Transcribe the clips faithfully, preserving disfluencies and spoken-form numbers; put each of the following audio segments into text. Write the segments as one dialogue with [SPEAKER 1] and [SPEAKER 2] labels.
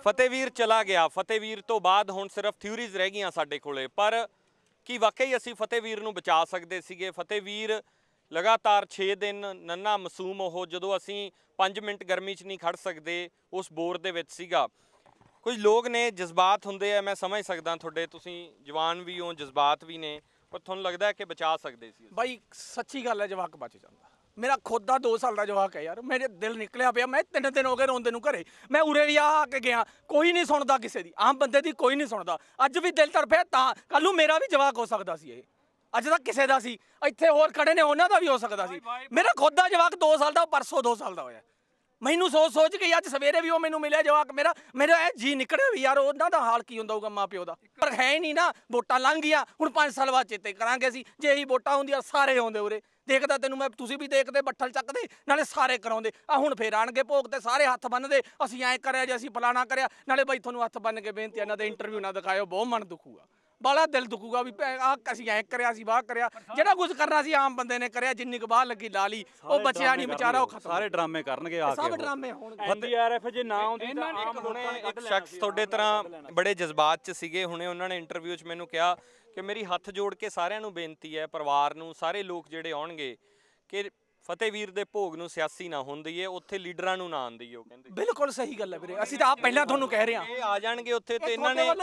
[SPEAKER 1] ਫਤਿਹਵੀਰ ਚਲਾ ਗਿਆ। ਫਤਿਹਵੀਰ ਤੋਂ ਬਾਅਦ ਹੁਣ ਸਿਰਫ ਥਿਊਰੀਜ਼ ਰਹਿ ਗਈਆਂ ਸਾਡੇ ਕੋਲੇ, ਪਰ ਕੀ ਵਾਕਈ ਅਸੀਂ ਫਤਿਹਵੀਰ ਨੂੰ ਬਚਾ ਸਕਦੇ ਸੀਗੇ? ਫਤਿਹਵੀਰ ਲਗਾਤਾਰ ਛੇ ਦਿਨ ਨੰਨਾ ਮਾਸੂਮ ਉਹ ਜਦੋਂ ਅਸੀਂ ਪੰਜ ਮਿੰਟ ਗਰਮੀ 'ਚ ਨਹੀਂ ਖੜ ਸਕਦੇ ਉਸ ਬੋਰ ਦੇ ਵਿੱਚ ਸੀਗਾ। ਕੁਝ ਲੋਕ ਨੇ ਜਜ਼ਬਾਤ ਹੁੰਦੇ ਆ, ਮੈਂ ਸਮਝ ਸਕਦਾ ਤੁਹਾਡੇ, ਤੁਸੀਂ ਜਵਾਨ ਵੀ ਹੋ, ਜਜ਼ਬਾਤ ਵੀ ਨੇ, ਪਰ ਤੁਹਾਨੂੰ ਲੱਗਦਾ ਹੈ ਕਿ ਬਚਾ ਸਕਦੇ ਸੀ?
[SPEAKER 2] ਬਾਈ ਸੱਚੀ ਗੱਲ ਹੈ, ਜਵਾਕ ਬਚ ਜਾਂਦਾ। ਮੇਰਾ ਖੁਦ ਦਾ ਦੋ ਸਾਲ ਦਾ ਜਵਾਕ ਹੈ ਯਾਰ, ਮੇਰੇ ਦਿਲ ਨਿਕਲਿਆ ਪਿਆ। ਮੈਂ ਤਿੰਨ ਦਿਨ ਹੋ ਗਏ ਰੋਂਦੇ ਨੂੰ ਘਰੇ। ਮੈਂ ਉਰੇ ਵੀ ਆ ਕੇ ਗਿਆ, ਕੋਈ ਨਹੀਂ ਸੁਣਦਾ ਕਿਸੇ ਦੀ, ਆਮ ਬੰਦੇ ਦੀ ਕੋਈ ਨਹੀਂ ਸੁਣਦਾ। ਅੱਜ ਵੀ ਦਿਲ ਤੜਫਿਆ, ਤਾਂ ਕੱਲ ਨੂੰ ਮੇਰਾ ਵੀ ਜਵਾਕ ਹੋ ਸਕਦਾ ਸੀ। ਇਹ ਅੱਜ ਤੱਕ ਕਿਸੇ ਦਾ ਸੀ, ਇੱਥੇ ਹੋਰ ਖੜੇ ਨੇ ਉਹਨਾਂ ਦਾ ਵੀ ਹੋ ਸਕਦਾ ਸੀ। ਮੇਰਾ ਖੁਦ ਦਾ ਜਵਾਕ ਦੋ ਸਾਲ ਦਾ, ਪਰਸੋਂ ਦੋ ਸਾਲ ਦਾ ਹੋਇਆ। ਮੈਨੂੰ ਸੋਚ ਸੋਚ ਕੇ ਅੱਜ ਸਵੇਰੇ ਵੀ ਉਹ ਮੈਨੂੰ ਮਿਲਿਆ ਜਵਾਕ ਮੇਰਾ, ਮੇਰਾ ਇਹ ਜੀ ਨਿਕਲਿਆ ਵੀ ਯਾਰ ਉਹਨਾਂ ਦਾ ਹਾਲ ਕੀ ਹੁੰਦਾ ਹੋਊਗਾ ਮਾਂ ਪਿਓ ਦਾ। ਪਰ ਹੈ ਨਹੀਂ ਨਾ, ਵੋਟਾਂ ਲੰਘ ਗਈਆਂ, ਹੁਣ ਪੰਜ ਸਾਲ ਬਾਅਦ ਚੇਤੇ ਕਰਾਂਗੇ ਅਸੀਂ। ਜੇ ਇਹੀ ਵੋਟਾਂ ਹੁੰਦੀਆਂ ਸਾਰੇ ਆਉਂਦੇ ਉਰੇ, ਦੇਖਦਾ ਤੈਨੂੰ ਮੈਂ, ਤੁਸੀਂ ਵੀ ਦੇਖਦੇ, ਬੱਠਲ ਚੱਕਦੇ, ਨਾਲੇ ਸਾਰੇ ਕਰਾਉਂਦੇ। ਆ ਹੁਣ ਫੇਰ ਆਣਗੇ ਭੋਗ ਤੇ ਸਾਰੇ ਹੱਥ ਬੰਨਦੇ, ਅਸੀਂ ਐਂ ਕਰਿਆ ਜੇ ਅਸੀਂ ਫਲਾਣਾ ਕਰਿਆ। ਨਾਲੇ ਬਾਈ ਤੁਹਾਨੂੰ ਹੱਥ ਬੰਨ ਕੇ ਬੇਨਤੀ, ਇਹਨਾਂ ਦੇ ਇੰਟਰਵਿਊ ਨਾ ਦਿਖਾਇਓ, ਬਹੁਤ ਮਨ ਦੁਖੂਗਾ, ਬੜਾ ਦਿਲ ਦੁਖੂਗਾ ਵੀ ਆਹ ਅਸੀਂ ਐਂ ਕਰਿਆ ਸੀ, ਬਾਹ ਕਰਿਆ। ਜਿਹੜਾ ਕੁਝ ਕਰਨਾ ਸੀ ਆਮ ਬੰਦੇ ਨੇ ਕਰਿਆ, ਜਿੰਨੀ ਕੁ ਬਾਹ ਲੱਗੀ ਲਾ ਲਈ, ਉਹ ਬਚਿਆ ਨਹੀਂ ਵਿਚਾਰਾ, ਉਹ ਖਤਮ।
[SPEAKER 3] ਸਾਰੇ ਡਰਾਮੇ ਕਰਨਗੇ ਆ ਕੇ,
[SPEAKER 2] ਸਭ ਡਰਾਮੇ ਹੋਣਗੇ।
[SPEAKER 3] ਐਨਡੀਆਰਐਫ ਜੇ ਨਾ ਆਉਂਦੀ ਤਾਂ
[SPEAKER 1] ਹੁਣੇ ਇੱਕ ਸ਼ਖਸ ਤੁਹਾਡੇ ਤਰ੍ਹਾਂ ਬੜੇ ਜਜ਼ਬਾਤ 'ਚ ਸੀਗੇ, ਹੁਣੇ ਉਹਨਾਂ ਨੇ ਇੰਟਰਵਿਊ 'ਚ ਮੈਨੂੰ ਕਿਹਾ ਕਿ ਮੇਰੀ ਹੱਥ ਜੋੜ ਕੇ ਸਾਰਿਆਂ ਨੂੰ ਬੇਨਤੀ ਹੈ, ਪਰਿਵਾਰ ਨੂੰ, ਸਾਰੇ ਲੋਕ ਜਿਹੜੇ ਆਉਣਗੇ, ਕਿ ਫਤਿਹਵੀਰ ਦੇ ਭੋਗ ਨੂੰ ਸਿਆਸੀ ਨਾ ਹੋਣ ਦਈਏ, ਉੱਥੇ ਲੀਡਰਾਂ ਨੂੰ ਨਾ ਆਉਣ ਦਈਏ। ਉਹ ਕਹਿੰਦੇ
[SPEAKER 2] ਬਿਲਕੁਲ ਸਹੀ ਗੱਲ ਹੈ ਵੀਰੇ, ਅਸੀਂ ਤਾਂ ਆਪ ਪਹਿਲਾਂ ਤੁਹਾਨੂੰ ਕਹਿ ਰਹੇ ਹਾਂ,
[SPEAKER 1] ਇਹ ਆ ਜਾਣਗੇ ਉੱਥੇ ਤੇ ਇਹਨਾਂ ਨੇ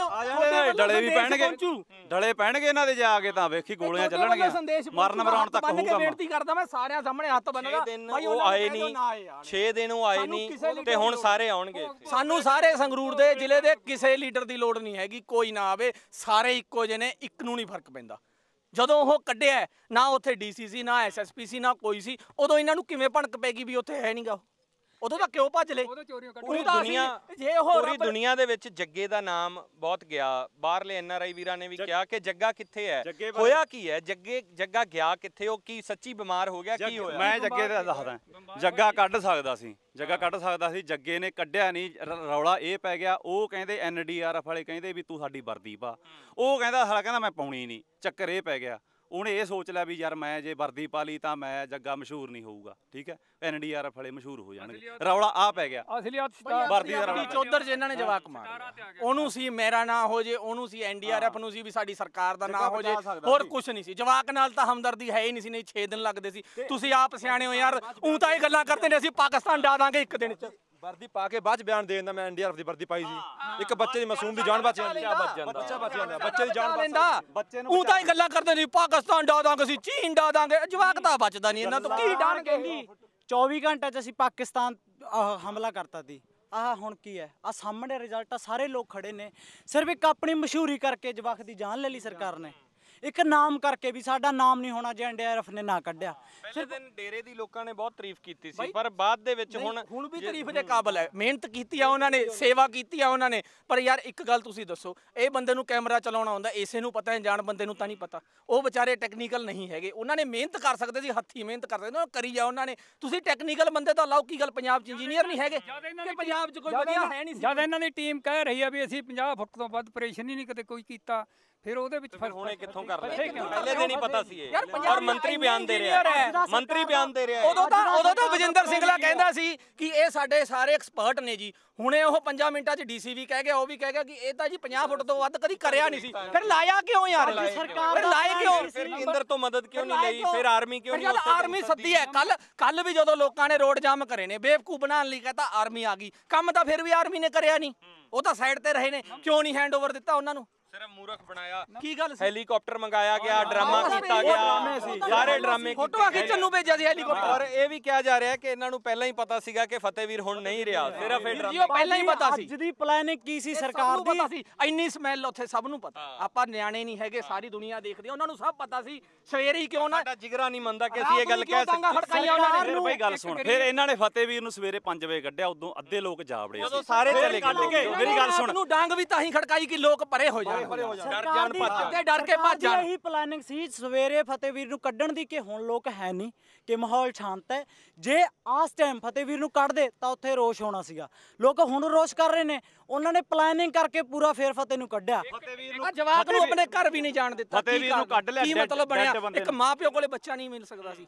[SPEAKER 3] ਡਲੇ ਵੀ ਪੈਣਗੇ, ਡਲੇ ਪੈਣਗੇ ਇਹਨਾਂ ਦੇ ਜਾ ਕੇ, ਤਾਂ ਵੇਖੀ ਗੋਲੀਆਂ ਚੱਲਣਗੀਆਂ, ਮਰਨ ਮਰਾਉਣ ਤੱਕ ਹੋਊਗਾ।
[SPEAKER 2] ਬੇਨਤੀ ਕਰਦਾ ਮੈਂ ਸਾਰਿਆਂ ਸਾਹਮਣੇ ਹੱਥ ਬੰਨਦਾ,
[SPEAKER 1] ਉਹ ਆਏ ਨਹੀਂ, ਛੇ ਦਿਨ ਉਹ ਆਏ ਨਹੀਂ, ਤੇ ਹੁਣ ਸਾਰੇ ਆਉਣਗੇ।
[SPEAKER 2] ਸਾਨੂੰ ਸਾਰੇ ਸੰਗਰੂਰ ਦੇ ਜ਼ਿਲ੍ਹੇ ਦੇ ਕਿਸੇ ਲੀਡਰ ਦੀ ਲੋੜ ਨਹੀਂ ਹੈਗੀ, ਕੋਈ ਨਾ ਆਵੇ, ਸਾਰੇ ਇੱਕੋ ਜਿਹੇ ਨੇ, ਇੱਕ ਨੂੰ ਨਹੀਂ ਫਰਕ ਪੈਂਦਾ। ਜਦੋਂ ਉਹ ਕੱਢਿਆ ਨਾ ਉੱਥੇ ਡੀ ਸੀ ਸੀ, ਨਾ ਐਸ ਐਸ ਪੀ ਸੀ, ਨਾ ਕੋਈ ਸੀ, ਉਦੋਂ ਇਹਨਾਂ ਨੂੰ ਕਿਵੇਂ ਭਣਕ ਪੈਗੀ ਵੀ ਉੱਥੇ ਹੈ ਨਹੀਂਗਾ? ਉਦੋਂ ਤਾਂ ਕਿਉਂ ਭੱਜ ਲਏ?
[SPEAKER 1] ਪੂਰੀ ਦੁਨੀਆ ਪੂਰੀ ਦੁਨੀਆ ਦੇ ਵਿੱਚ ਜੱਗੇ ਦਾ ਨਾਮ ਬਹੁਤ ਗਿਆ। ਬਾਹਰਲੇ ਐਨ ਆਰ ਆਈ ਵੀਰਾਂ ਨੇ ਵੀ ਕਿਹਾ ਕਿ ਜੱਗਾ ਕਿੱਥੇ ਹੈ, ਹੋਇਆ ਕੀ ਹੈ, ਜੱਗੇ ਜੱਗਾ ਗਿਆ ਕਿੱਥੇ? ਉਹ ਕੀ ਸੱਚੀ ਬਿਮਾਰ ਹੋ ਗਿਆ, ਕੀ ਹੋਇਆ?
[SPEAKER 3] ਮੈਂ ਜੱਗੇ ਦਾ ਦੱਸਦਾ, ਜੱਗਾ ਕੱਢ ਸਕਦਾ ਸੀ, ਜੱਗਾ ਕੱਢ ਸਕਦਾ ਸੀ, ਜੱਗੇ ਨੇ ਕੱਢਿਆ ਨਹੀਂ। ਰੌਲਾ ਇਹ ਪੈ ਗਿਆ, ਉਹ ਕਹਿੰਦੇ ਐਨ ਡੀ ਆਰ ਐਫ ਵਾਲੇ ਕਹਿੰਦੇ ਵੀ ਤੂੰ ਸਾਡੀ ਵਰਦੀ ਪਾ, ਉਹ ਕਹਿੰਦਾ ਸਾਲਾ ਕਹਿੰਦਾ ਮੈਂ ਪਾਉਣੀ ਨਹੀਂ। ਚੱਕਰ ਇਹ ਪੈ ਗਿਆ, ਉਹਨੇ ਇਹ ਸੋਚ ਲਿਆ ਵੀ ਯਾਰ ਮੈਂ ਜੇ ਵਰਦੀ ਪਾ ਲਈ ਤਾਂ ਮੈਂ ਜੱਗਾ ਮਸ਼ਹੂਰ ਨਹੀਂ ਹੋਊਗਾ, ਠੀਕ ਹੈ, ਐਨ ਡੀ ਆਰ ਐਫ ਵਾਲੇ ਮਸ਼ਹੂਰ ਹੋ ਜਾਣਗੇ। ਰੌਲਾ ਆ ਪੈ ਗਿਆ,
[SPEAKER 2] ਵਰਦੀ ਦਾ ਰੌਲਾ। ਚੌਧਰ ਚ ਇਹਨਾਂ ਨੇ ਜਵਾਕ ਮਾਰਿਆ, ਉਹਨੂੰ ਸੀ ਮੇਰਾ ਨਾ ਹੋ ਜੇ, ਉਹਨੂੰ ਸੀ ਐਨ ਡੀ ਆਰ ਐਫ ਨੂੰ ਸੀ ਵੀ ਸਾਡੀ ਸਰਕਾਰ ਦਾ ਨਾ ਹੋ ਜੇ, ਹੋਰ ਕੁਛ ਨਹੀਂ ਸੀ। ਜਵਾਕ ਨਾਲ ਤਾਂ ਹਮਦਰਦੀ ਹੈ ਹੀ ਨਹੀਂ ਸੀ, ਨਹੀਂ ਛੇ ਦਿਨ ਲੱਗਦੇ ਸੀ। ਤੁਸੀਂ ਆਪ ਸਿਆਣੇ ਹੋ ਯਾਰ, ਊਂ ਤਾਂ ਇਹ ਗੱਲਾਂ ਕਰਦੇ ਨੇ ਅਸੀਂ ਪਾਕਿਸਤਾਨ ਡਾ ਦਾਂਗੇ ਇੱਕ ਦਿਨ ਚ।
[SPEAKER 4] ਵਰਦੀ ਪਾ ਕੇ ਬਾਅਦ ਚ ਬਿਆਨ ਦੇ ਦਿੰਦਾ ਮੈਂ ਐਨ ਡੀ ਆਰ ਐਫ ਦੀ ਵਰਦੀ ਪਾਈ ਸੀ, ਇੱਕ ਬੱਚੇ ਦੀ ਮਾਸੂਮ ਦੀ ਜਾਨ ਬਚ ਜਾਂਦੀ, ਬੱਚਾ ਬਚ ਜਾਂਦਾ, ਬੱਚੇ ਦੀ ਜਾਨ ਬਚ ਜਾਂਦੀ।
[SPEAKER 2] ਉਹ ਤਾਂ ਹੀ ਗੱਲਾਂ ਕਰਦੇ ਨੇ ਪਾਕਿਸਤਾਨ ਡਾ ਦਾਂਗੇ ਅਸੀਂ, ਚੀਨ ਡਾ ਦਾਂਗੇ, ਜਵਾਕ ਤਾਂ ਬਚਦਾ ਨਹੀਂ ਇਹਨਾਂ ਤੋਂ, ਕੀ ਡਾਣਗੇ?
[SPEAKER 5] ਚੌਵੀ ਘੰਟੇ ਚ ਅਸੀਂ ਪਾਕਿਸਤਾਨ ਹਮਲਾ ਕਰਤਾ ਸੀ। ਆਹ ਹੁਣ ਕੀ ਹੈ, ਆ ਸਾਹਮਣੇ ਰਿਜ਼ਲਟ ਆ, ਸਾਰੇ ਲੋਕ ਖੜੇ ਨੇ। ਸਿਰਫ ਇੱਕ ਆਪਣੀ ਮਸ਼ਹੂਰੀ ਕਰਕੇ ਜਵਾਕ ਦੀ ਜਾਨ ਲੈ ਲਈ ਸਰਕਾਰ ਨੇ, ਇੱਕ ਨਾਮ ਕਰਕੇ ਵੀ ਸਾਡਾ ਨਾਮ ਨਹੀਂ ਹੋਣਾ ਜੇ ਐਨ ਡੀ ਆਰ ਐਫ ਨੇ ਨਾ ਕੱਢਿਆ।
[SPEAKER 1] ਪਹਿਲੇ ਦਿਨ ਡੇਰੇ ਦੀ ਲੋਕਾਂ ਨੇ ਬਹੁਤ ਤਾਰੀਫ ਕੀਤੀ ਸੀ, ਪਰ ਬਾਅਦ ਦੇ ਵਿੱਚ ਹੁਣ
[SPEAKER 2] ਹੁਣ ਵੀ ਤਾਰੀਫ ਦੇ ਕਾਬਲ ਹੈ। ਮਿਹਨਤ ਕੀਤੀ ਆ ਉਹਨਾਂ ਨੇ, ਸੇਵਾ ਕੀਤੀ ਆ ਉਹਨਾਂ ਨੇ। ਪਰ ਯਾਰ ਇੱਕ ਗੱਲ ਤੁਸੀਂ ਦੱਸੋ, ਇਹ ਬੰਦੇ ਨੂੰ ਕੈਮਰਾ ਚਲਾਉਣਾ ਆਉਂਦਾ, ਇਸੇ ਨੂੰ ਪਤਾ ਹੈ, ਜਾਣ ਬੰਦੇ ਨੂੰ ਤਾਂ ਨਹੀਂ ਪਤਾ। ਉਹ ਵਿਚਾਰੇ ਟੈਕਨੀਕਲ ਨਹੀਂ ਹੈਗੇ, ਉਹਨਾਂ ਨੇ ਮਿਹਨਤ ਕਰ ਸਕਦੇ ਸੀ, ਹੱਥੀਂ ਮਿਹਨਤ ਕਰ ਸਕਦੇ, ਕਰੀ ਜਾ ਉਹਨਾਂ ਨੇ। ਤੁਸੀਂ ਟੈਕਨੀਕਲ ਬੰਦੇ ਤਾਂ ਲਾਓ, ਕੀ ਗੱਲ ਪੰਜਾਬ 'ਚ ਇੰਜੀਨੀਅਰ ਨਹੀਂ ਹੈਗੇ ਕਿ ਪੰਜਾਬ 'ਚ ਕੋਈ ਵਧੀਆ ਹੈ ਨਹੀਂ?
[SPEAKER 6] ਜਦ ਇਹਨਾਂ ਦੀ ਟੀਮ ਕਹਿ ਰਹੀ ਆ ਵੀ ਅਸੀਂ ਪੰਜਾਹ ਫੁੱਟ ਤੋਂ ਵੱਧ ਆਪਰੇਸ਼ਨ ਹੀ ਨਹੀਂ ਕਦੇ ਕੋਈ ਕੀਤਾ, ਫਿਰ ਉਹਦੇ ਵਿੱਚ ਫਿਰ
[SPEAKER 1] ਹੁਣੇ ਕਿੱਥੋਂ ਕਰ ਲੈ? ਪਹਿਲੇ ਦਿਨ ਹੀ ਪਤਾ ਸੀ ਇਹ, ਔਰ ਮੰਤਰੀ ਬਿਆਨ ਦੇ ਰਿਹਾ, ਮੰਤਰੀ ਬਿਆਨ ਦੇ ਰਿਹਾ।
[SPEAKER 2] ਉਦੋਂ ਤਾਂ ਉਦੋਂ ਤਾਂ ਵਜਿੰਦਰ ਸਿੰਗਲਾ ਕਹਿੰਦਾ ਸੀ ਕਿ ਇਹ ਸਾਡੇ ਸਾਰੇ ਐਕਸਪਰਟ ਨੇ ਜੀ। ਹੁਣੇ ਉਹ ਪੰਜਾਂ ਮਿੰਟਾਂ 'ਚ ਡੀ ਸੀ ਵੀ ਕਹਿ ਗਿਆ, ਉਹ ਵੀ ਕਹਿ ਗਿਆ ਕਿ ਇਹ ਤਾਂ ਜੀ ਪੰਜਾਹ ਫੁੱਟ ਤੋਂ ਵੱਧ ਕਦੀ ਕਰਿਆ ਨਹੀਂ ਸੀ। ਫਿਰ ਲਾਇਆ ਕਿਉਂ ਯਾਰ? ਫਿਰ ਲਾਏ ਕਿਉਂ?
[SPEAKER 1] ਫਿਰ ਕੇਂਦਰ ਤੋਂ ਮਦਦ ਕਿਉਂ ਨਹੀਂ ਲਈ? ਫਿਰ ਆਰਮੀ ਕਿਉਂ ਨਹੀਂ?
[SPEAKER 2] ਆਰਮੀ ਸੱਦੀ ਹੈ। ਕੱਲ ਕੱਲ ਵੀ ਜਦੋਂ ਲੋਕਾਂ ਨੇ ਰੋਡ ਜਾਮ ਕਰੇ ਨੇ, ਬੇਵਕੂਫ ਬਣਾਉਣ ਲਈ ਕਹਤਾ ਆਰਮੀ ਆ ਗਈ, ਕੰਮ ਤਾਂ ਫਿਰ ਵੀ ਆਰਮੀ ਨੇ ਕਰਿਆ ਨਹੀਂ। ਉਹ ਤਾਂ ਸਾਈਡ ਤੇ ਰਹੇ ਨੇ, ਕਿਉਂ ਨਹੀਂ ਹੈਂਡ ਓਵਰ ਦਿੱਤਾ ਉਹਨਾਂ ਨੂੰ?
[SPEAKER 1] ਸਿਰਫ ਮੂਰਖ ਬਣਾਇਆ।
[SPEAKER 2] ਕੀ ਗੱਲ ਸੀ?
[SPEAKER 1] ਹੈਲੀਕਾਪਟਰ ਮੰਗਾਇਆ ਗਿਆ, ਡਰਾਮਾ ਕੀਤਾ ਗਿਆ, ਸਾਰੇ ਡਰਾਮੇ
[SPEAKER 2] ਫੋਟੋਆਂ ਖਿੱਚਣ ਨੂੰ ਭੇਜਿਆ ਸੀ ਹੈਲੀਕਾਪਟਰ।
[SPEAKER 1] ਔਰ ਇਹ ਵੀ ਕਿਹਾ ਜਾ ਰਿਹਾ ਕਿ ਇਹਨਾਂ ਨੂੰ ਪਹਿਲਾਂ ਹੀ ਪਤਾ ਸੀਗਾ ਕਿ ਫਤਿਹਵੀਰ ਹੁਣ ਨਹੀਂ ਰਿਹਾ, ਸਿਰਫ ਇਹ ਡਰਾਮਾ
[SPEAKER 2] ਪਹਿਲਾਂ ਹੀ ਪਤਾ ਸੀ।
[SPEAKER 5] ਅੱਜ ਦੀ ਪਲੈਨਿੰਗ ਕੀ ਸੀ ਸਰਕਾਰ ਦੀ?
[SPEAKER 2] ਪਤਾ ਸੀ, ਇੰਨੀ ਸਮੈਲ ਉੱਥੇ ਸਭ ਨੂੰ ਪਤਾ। ਆਪਾਂ ਨਿਆਣੇ ਨਹੀਂ ਹੈਗੇ, ਸਾਰੀ ਦੁਨੀਆ ਦੇਖਦੀ, ਉਹਨਾਂ ਨੂੰ ਸਭ ਪਤਾ ਸੀ। ਸਵੇਰੇ ਹੀ ਕਿਉਂ ਨਾ
[SPEAKER 1] ਸਾਡਾ ਜਿਗਰਾ ਨਹੀਂ ਮੰਨਦਾ ਕਿ ਅਸੀਂ ਇਹ ਗੱਲ ਕਹਿ ਸਕਦੇ।
[SPEAKER 3] ਫਿਰ ਬਈ ਗੱਲ ਸੁਣ, ਫਿਰ ਇਹਨਾਂ ਨੇ ਫਤਿਹਵੀਰ ਨੂੰ ਸਵੇਰੇ ਪੰਜ ਵਜੇ ਕੱਢਿਆ, ਉਦੋਂ ਅੱਧੇ ਲੋਕ ਜਾਵੜੇ
[SPEAKER 1] ਜਦੋਂ ਸਾਰੇ ਚਲੇ ਗਏ।
[SPEAKER 3] ਮੇਰੀ ਗੱਲ ਸੁਣ,
[SPEAKER 2] ਨੂੰ ਡਾਂਗ ਵੀ ਤਾਂ ਹੀ ਖੜਕਾਈ ਕਿ ਲੋਕ ਪਰੇ ਹੋ ਜਾਣ,
[SPEAKER 5] ਜਾਣ ਭੱਜ
[SPEAKER 2] ਤੇ ਡਰ ਕੇ ਭੱਜ ਜਾਣ।
[SPEAKER 5] ਇਹੀ ਪਲਾਨਿੰਗ ਸੀ ਸਵੇਰੇ ਫਤਿਹਵੀਰ ਨੂੰ ਕੱਢਣ ਦੀ, ਕਿ ਹੁਣ ਲੋਕ ਹੈ ਨਹੀਂ, ਕਿ ਮਾਹੌਲ ਸ਼ਾਂਤ ਹੈ। ਜੇ ਆਸ ਟਾਈਮ ਫਤਿਹਵੀਰ ਨੂੰ ਕੱਢ ਦੇ ਤਾਂ ਉੱਥੇ ਰੋਸ਼ ਹੋਣਾ ਸੀਗਾ। ਲੋਕ ਹੁਣ ਰੋਸ਼ ਕਰ ਰਹੇ ਨੇ, ਉਹਨਾਂ ਨੇ ਪਲਾਨਿੰਗ ਕਰਕੇ ਪੂਰਾ ਫੇਰ ਫਤਿਹ ਨੂੰ ਕੱਢਿਆ।
[SPEAKER 2] ਜਵਾਕ ਨੂੰ ਆਪਣੇ ਘਰ ਵੀ ਨਹੀਂ ਜਾਣ ਦਿੱਤਾ।
[SPEAKER 3] ਫਤਿਹਵੀਰ ਨੂੰ ਕੱਢ ਲਿਆ,
[SPEAKER 2] ਕੀ ਮਤਲਬ ਬਣਿਆ? ਇੱਕ ਮਾਂ ਪਿਓ ਕੋਲੇ ਬੱਚਾ ਨਹੀਂ ਮਿਲ ਸਕਦਾ ਸੀ।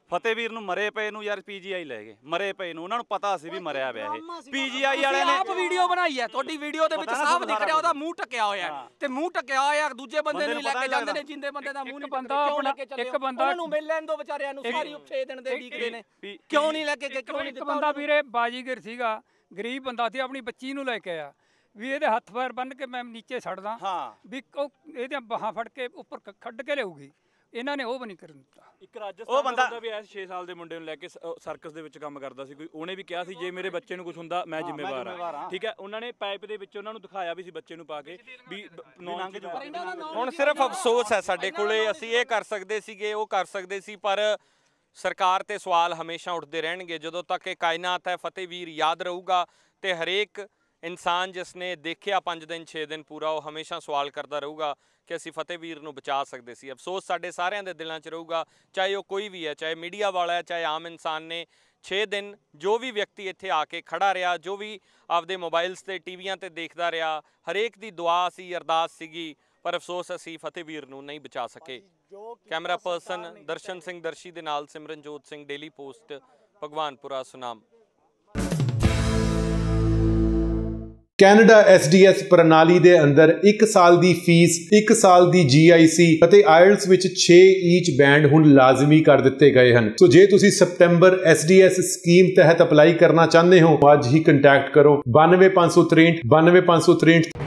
[SPEAKER 3] ਫਤਿਹਵੀਰ ਨੂੰ ਮਰੇ ਪਏ ਨੂੰ ਯਾਰ ਪੀਜੀਆਈ ਲੈ ਗਏ, ਮਰੇ ਪਏ ਨੂੰ ਉਹਨਾਂ ਨੂੰ ਪਤਾ ਸੀ ਵੀ ਮਰਿਆ ਪਿਆ ਇਹ। ਪੀਜੀਆਈ ਵਾਲਿਆਂ ਨੇ
[SPEAKER 2] ਆਪ ਵੀਡੀਓ ਬਣਾਈ ਹੈ, ਤੁਹਾਡੀ ਵੀਡੀਓ ਦੇ ਵਿੱਚ ਸਾਫ਼ ਦਿਖ ਰਿਹਾ ਉਹਦਾ ਮੂੰਹ ਟਕਿਆ ਹੋਇਆ ਹੈ, ਤੇ ਮੂੰਹ ਟਕਿਆ ਹੋਇਆ ਦੂਜੇ ਬੰਦੇ ਨੂੰ ਲੈ ਕੇ ਜਾਂਦੇ ਨੇ, ਜਿੰਦੇ ਬੰਦੇ ਦਾ ਮੂੰਹ ਨਹੀਂ
[SPEAKER 6] ਬੰਦਾ
[SPEAKER 2] ਕਿਉਂ ਲੈ ਕੇ ਚੱਲੇ
[SPEAKER 6] ਇੱਕ ਬੰਦਾ
[SPEAKER 2] ਉਹਨਾਂ ਨੂੰ ਮਿਲ ਲੈਣ ਦੋ ਵਿਚਾਰਿਆਂ ਨੂੰ, ਸਾਰੀ ਛੇ ਦਿਨ ਦੇ ਡੀਕਦੇ ਨੇ, ਕਿਉਂ ਨਹੀਂ ਲੈ ਕੇ ਗਏ, ਕਿਉਂ ਨਹੀਂ
[SPEAKER 6] ਇੱਕ
[SPEAKER 2] ਦਿੱਤਾ
[SPEAKER 6] ਬੰਦਾ ਵੀਰੇ ਬਾਜੀਗਰ ਸੀਗਾ, ਗਰੀਬ ਬੰਦਾ ਸੀ, ਆਪਣੀ ਬੱਚੀ ਨੂੰ ਲੈ ਕੇ ਆਇਆ ਵੀ ਇਹਦੇ ਹੱਥ ਪੈਰ ਬੰਨ ਕੇ ਮੈਂ ਨੀਚੇ ਛੱਡਦਾ
[SPEAKER 3] ਹਾਂ
[SPEAKER 6] ਵੀ ਉਹ ਇਹਦੀਆਂ ਬਾਹਾਂ ਫੜ ਕੇ ਉੱਪਰ ਕ- ਕੱਢ ਕੇ ਲਿਆਊਗੀ, ਇਹਨਾਂ ਨੇ ਉਹ ਵੀ ਨਹੀਂ ਕਰਨ ਦਿੱਤਾ।
[SPEAKER 7] ਇੱਕ ਰਾਜਸਥਾਨ ਦਾ ਬੰਦਾ ਵੀ ਐਸ ਛੇ ਸਾਲ ਦੇ ਮੁੰਡੇ ਨੂੰ ਲੈ ਕੇ ਸਰਕਸ ਦੇ ਵਿੱਚ ਕੰਮ ਕਰਦਾ ਸੀ ਕੋਈ, ਉਹਨੇ ਵੀ ਕਿਹਾ ਸੀ ਜੇ ਮੇਰੇ ਬੱਚੇ ਨੂੰ ਕੁਝ ਹੁੰਦਾ ਮੈਂ ਜ਼ਿੰਮੇਵਾਰ ਹਾਂ, ਠੀਕ ਹੈ। ਉਹਨਾਂ ਨੇ ਪਾਈਪ ਦੇ ਵਿੱਚ ਉਹਨਾਂ ਨੂੰ ਦਿਖਾਇਆ ਵੀ ਸੀ ਬੱਚੇ ਨੂੰ ਪਾ ਕੇ ਵੀ ਨੌਨ
[SPEAKER 1] ਹੁਣ ਸਿਰਫ ਅਫਸੋਸ ਹੈ ਸਾਡੇ ਕੋਲੇ, ਅਸੀਂ ਇਹ ਕਰ ਸਕਦੇ ਸੀਗੇ, ਉਹ ਕਰ ਸਕਦੇ ਸੀ, ਪਰ ਸਰਕਾਰ ਤੇ ਸਵਾਲ ਹਮੇਸ਼ਾ ਉੱਠਦੇ ਰਹਿਣਗੇ ਜਦੋਂ ਤੱਕ ਇਹ ਕਾਇਨਾਤ ਹੈ। ਫਤਿਹਵੀਰ ਯਾਦ ਰਹੂਗਾ ਤੇ ਹਰੇਕ ਇਨਸਾਨ ਜਿਸ ਨੇ ਦੇਖਿਆ ਪੰਜ ਦਿਨ ਛੇ ਦਿਨ ਪੂਰਾ, ਉਹ ਹਮੇਸ਼ਾ ਸਵਾਲ ਕਰਦਾ ਰਹੂਗਾ ਕਿ ਅਸੀਂ ਫਤਿਹਵੀਰ ਨੂੰ ਬਚਾ ਸਕਦੇ ਸੀ। ਅਫਸੋਸ ਸਾਡੇ ਸਾਰਿਆਂ ਦੇ ਦਿਲਾਂ 'ਚ ਰਹੂਗਾ, ਚਾਹੇ ਉਹ ਕੋਈ ਵੀ ਹੈ, ਚਾਹੇ ਮੀਡੀਆ ਵਾਲਾ ਹੈ, ਚਾਹੇ ਆਮ ਇਨਸਾਨ ਨੇ। ਛੇ ਦਿਨ ਜੋ ਵੀ ਵਿਅਕਤੀ ਇੱਥੇ ਆ ਕੇ ਖੜਾ ਰਿਹਾ, ਜੋ ਵੀ ਆਪਦੇ ਮੋਬਾਈਲਸ ਤੇ ਟੀਵੀਆਂ ਤੇ ਦੇਖਦਾ ਰਿਹਾ, ਹਰੇਕ ਦੀ ਦੁਆ ਸੀ, ਅਰਦਾਸ ਸੀਗੀ, ਪਰ ਅਫਸੋਸ ਅਸੀਂ ਫਤਿਹਵੀਰ ਨੂੰ ਨਹੀਂ ਬਚਾ ਸਕੇ। ਕੈਮਰਾ ਪਰਸਨ ਦਰਸ਼ਨ ਸਿੰਘ ਦਰਸ਼ੀ ਦੇ ਨਾਲ Simranjot Singh, Daily Post, Bhagwanpura, Sunam.
[SPEAKER 8] Canada S D S ਪ੍ਰਣਾਲੀ ਦੇ ਅੰਦਰ ਇੱਕ ਸਾਲ ਦੀ ਫੀਸ, ਇੱਕ ਸਾਲ ਦੀ ਜੀ ਆਈ ਸੀ ਅਤੇ ਆਇਲਟਸ ਵਿੱਚ ਛੇ ਈਚ ਬੈਂਡ ਹੁਣ ਲਾਜ਼ਮੀ ਕਰ ਦਿੱਤੇ ਗਏ ਹਨ। ਸੋ ਜੇ ਤੁਸੀਂ ਸਤੰਬਰ ਐਸ ਡੀ ਐਸ ਸਕੀਮ ਤਹਿਤ ਅਪਲਾਈ ਕਰਨਾ ਚਾਹੁੰਦੇ ਹੋ, ਅੱਜ ਹੀ ਕੰਟੈਕਟ ਕਰੋ ਬਾਨਵੇਂ ਪੰਜ ਸੌ ਤ੍ਰੇਹਠ ਬਾਨਵੇਂ ਪੰਜ ਸੌ ਤ੍ਰੇਹਠ।